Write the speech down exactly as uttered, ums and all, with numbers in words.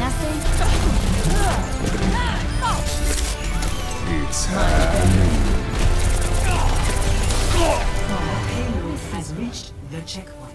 nothing. It's happening. Payload has reached the checkpoint.